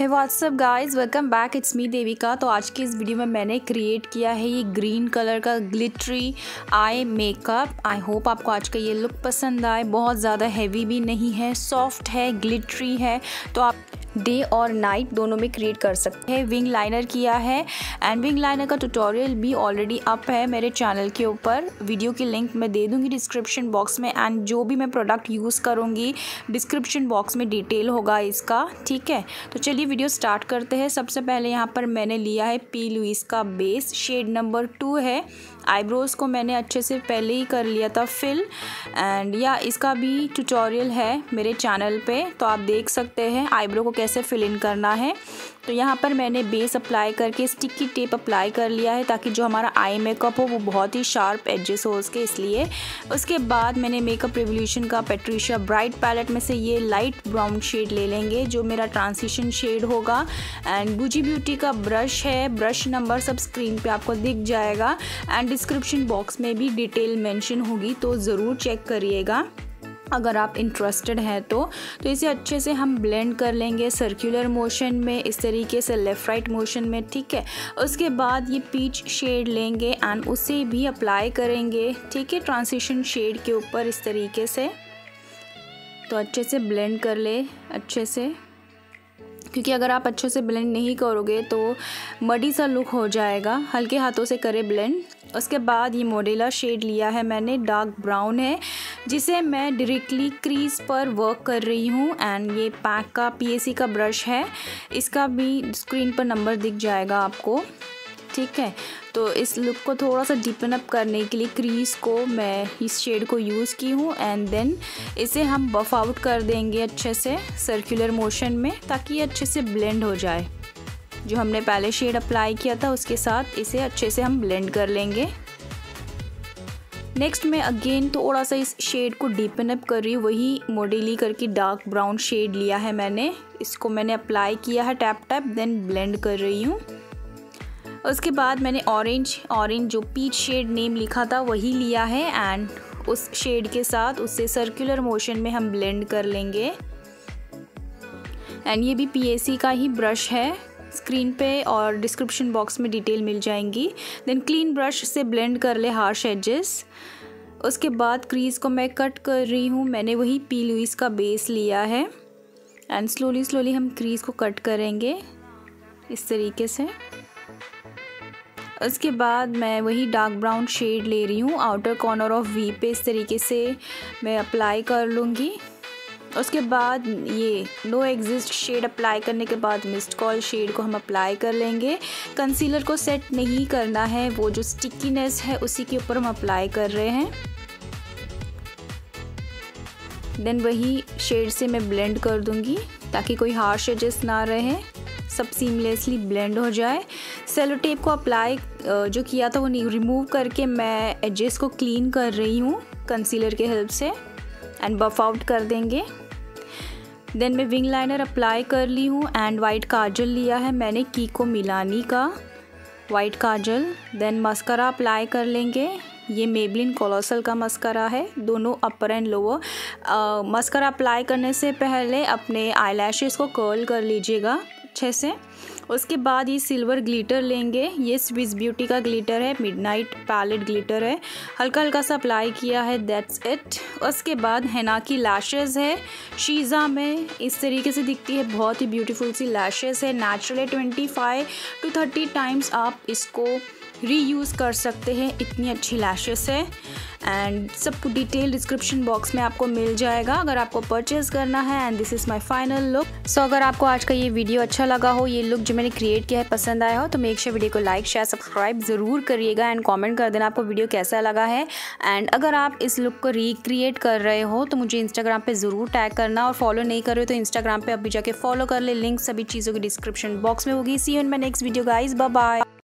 Hey what's up guys, welcome back. It's me Devika. तो आज की इस वीडियो में मैंने क्रिएट किया है ये ग्रीन कलर का glittery eye makeup. I hope आपको आज का ये लुक पसंद आए। बहुत ज़्यादा हैवी भी नहीं है, सॉफ्ट है, ग्लिटरी है, तो आप डे और नाइट दोनों में क्रिएट कर सकते हैं। विंग लाइनर किया है एंड विंग लाइनर का ट्यूटोरियल भी ऑलरेडी अप है मेरे चैनल के ऊपर। वीडियो की लिंक मैं दे दूँगी डिस्क्रिप्शन बॉक्स में एंड जो भी मैं प्रोडक्ट यूज़ करूँगी डिस्क्रिप्शन बॉक्स में डिटेल होगा इसका, ठीक है। तो चलिए वीडियो स्टार्ट करते हैं। सबसे पहले यहाँ पर मैंने लिया है पी लुइस का बेस, शेड नंबर 2 है। आईब्रोज़ को मैंने अच्छे से पहले ही कर लिया था फिल एंड या इसका भी ट्यूटोरियल है मेरे चैनल पे, तो आप देख सकते हैं आईब्रो को कैसे फिल इन करना है। तो यहाँ पर मैंने बेस अप्लाई करके स्टिकी टेप अप्लाई कर लिया है ताकि जो हमारा आई मेकअप हो वो बहुत ही शार्प एजेस हो उसके, इसलिए। उसके बाद मैंने मेकअप रिवोल्यूशन का पेट्रिशिया ब्राइट पैलेट में से ये लाइट ब्राउन शेड ले लेंगे जो मेरा ट्रांसिशन शेड होगा। एंड गुची ब्यूटी का ब्रश है, ब्रश नंबर सब स्क्रीन पे आपको दिख जाएगा एंड डिस्क्रिप्शन बॉक्स में भी डिटेल मेंशन होगी, तो ज़रूर चेक करिएगा अगर आप इंटरेस्टेड हैं तो इसे अच्छे से हम ब्लेंड कर लेंगे सर्कुलर मोशन में, इस तरीके से लेफ़्ट राइट मोशन में, ठीक है। उसके बाद ये पीच शेड लेंगे एंड उसे भी अप्लाई करेंगे, ठीक है, ट्रांसिशन शेड के ऊपर इस तरीके से। तो अच्छे से ब्लेंड कर ले अच्छे से, क्योंकि अगर आप अच्छे से ब्लेंड नहीं करोगे तो मडी सा लुक हो जाएगा। हल्के हाथों से करें ब्लेंड। उसके बाद ये मॉडेलर शेड लिया है मैंने, डार्क ब्राउन है, जिसे मैं डायरेक्टली क्रीज पर वर्क कर रही हूँ। एंड ये पैक का पीएसी का ब्रश है, इसका भी स्क्रीन पर नंबर दिख जाएगा आपको, ठीक है। तो इस लुक को थोड़ा सा डीपन अप करने के लिए क्रीज को मैं इस शेड को यूज़ की हूँ एंड देन इसे हम बफ आउट कर देंगे अच्छे से सर्कुलर मोशन में, ताकि ये अच्छे से ब्लेंड हो जाए। जो हमने पहले शेड अप्लाई किया था उसके साथ इसे अच्छे से हम ब्लेंड कर लेंगे। नेक्स्ट मैं अगेन थोड़ा सा इस शेड को डीपन अप कर रही हूँ, वही मॉडेली करके डार्क ब्राउन शेड लिया है मैंने, इसको मैंने अप्लाई किया है टैप टैप, देन ब्लेंड कर रही हूँ। उसके बाद मैंने ऑरेंज जो पीच शेड नेम लिखा था वही लिया है एंड उस शेड के साथ उससे सर्कुलर मोशन में हम ब्लेंड कर लेंगे। एंड ये भी पीएसी का ही ब्रश है, स्क्रीन पे और डिस्क्रिप्शन बॉक्स में डिटेल मिल जाएंगी। देन क्लीन ब्रश से ब्लेंड कर ले हार्श एजेस। उसके बाद क्रीज को मैं कट कर रही हूँ, मैंने वही पी लुइस का बेस लिया है एंड स्लोली हम क्रीज को कट करेंगे इस तरीके से। उसके बाद मैं वही डार्क ब्राउन शेड ले रही हूँ, आउटर कॉर्नर ऑफ वी पे इस तरीके से मैं अप्लाई कर लूँगी। उसके बाद ये नो एग्जिस्ट शेड अप्लाई करने के बाद मिस्ड कॉल शेड को हम अप्लाई कर लेंगे। कंसीलर को सेट नहीं करना है, वो जो स्टिकीनेस है उसी के ऊपर हम अप्लाई कर रहे हैं। देन वही शेड से मैं ब्लेंड कर दूँगी ताकि कोई हार्श एजेस ना रहे, सब सीमलेसली ब्लेंड हो जाए। सेलो टेप को अप्लाई जो किया था वो रिमूव करके मैं एजेस को क्लीन कर रही हूँ कंसीलर के हेल्प से एंड बफ आउट कर देंगे। देन मैं विंग लाइनर अप्लाई कर ली हूँ एंड वाइट काजल लिया है मैंने, कीको मिलानी का white kajal. Then mascara apply कर लेंगे, ये मेबलिन कोलोसल का मस्करा है, दोनों upper and lower. Mascara apply करने से पहले अपने आईलैशेस को कर्ल कर लीजिएगा अच्छे से। उसके बाद ये सिल्वर ग्लिटर लेंगे, ये स्विस ब्यूटी का ग्लिटर है, मिडनाइट पैलेट ग्लिटर है, हल्का हल्का सा अप्लाई किया है, दैट्स इट। उसके बाद हैना की लैशेज़ है, शीज़ा में इस तरीके से दिखती है, बहुत ही ब्यूटीफुल सी लैशेज़ है। नेचुरल 25 to 30 टाइम्स आप इसको रीयूज़ कर सकते हैं, इतनी अच्छी लैशेस है एंड सब डिटेल डिस्क्रिप्शन बॉक्स में आपको मिल जाएगा अगर आपको परचेज़ करना है। And this is my final look. So अगर आपको आज का ये वीडियो अच्छा लगा हो, ये लुक जो मैंने क्रिएट किया है पसंद आया हो, तो मेक श्योर वीडियो को लाइक शेयर सब्सक्राइब ज़रूर करिएगा एंड कमेंट कर देना आपको वीडियो कैसा लगा है। एंड अगर आप इस लुक को रिक्रिएट कर रहे हो तो मुझे इंस्टाग्राम पर ज़रूर टैग करना, और फॉलो नहीं कर रहे हो तो इंस्टाग्राम पर अभी जाके फॉलो कर ले, लिंक सभी चीज़ों की डिस्क्रिप्शन बॉक्स में होगी। See you in my next video guys, bye bye.